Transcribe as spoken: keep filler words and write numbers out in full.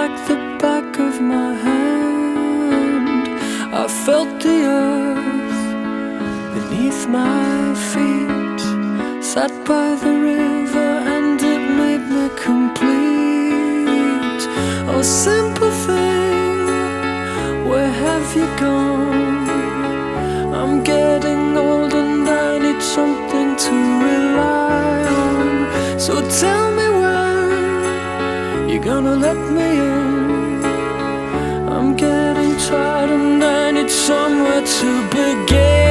like the back of my hand. I felt the earth beneath my feet, sat by the river and it made me complete. Oh, simple thing, where have you gone? I'm getting old and I need something to rely on. So tell me when you're gonna let me in. I'm getting tired and I need somewhere to begin.